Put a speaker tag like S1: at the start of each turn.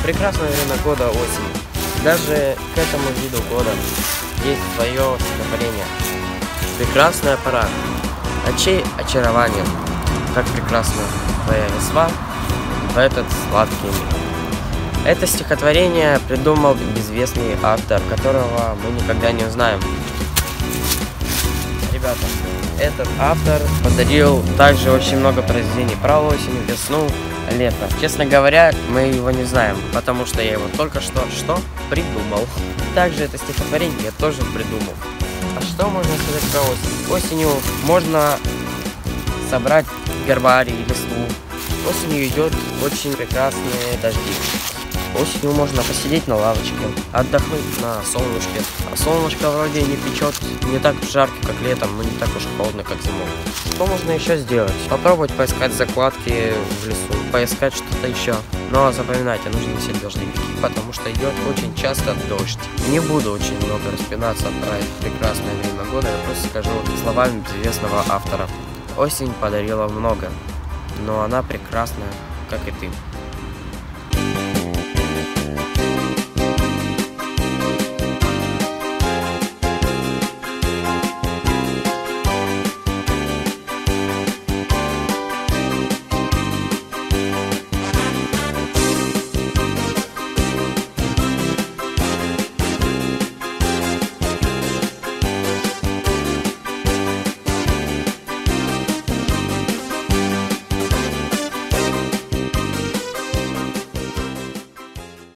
S1: Прекрасное время года осень. Даже к этому виду года есть свое стихотворение. Прекрасная пора, очей очарование, как прекрасна твоя весна в этот сладкий миг. Это стихотворение придумал безвестный автор, которого мы никогда не узнаем. Ребята, этот автор подарил также очень много произведений про осень, весну, лето. Честно говоря, мы его не знаем, потому что я его только что придумал. Также это стихотворение я тоже придумал. А что можно сказать про осень? Осенью можно собрать гербарий, листву. Осенью идет очень прекрасные дожди. Осенью можно посидеть на лавочке, отдохнуть на солнышке. А солнышко вроде не печет, не так жарко, как летом, но не так уж холодно, как зимой. Что можно еще сделать? Попробовать поискать закладки в лесу, поискать что-то еще. Но запоминайте, нужно носить дождевики, потому что идет очень часто дождь. Не буду очень много распинаться про это прекрасное время года, я просто скажу словами известного автора. Осень подарила много, но она прекрасная, как и ты.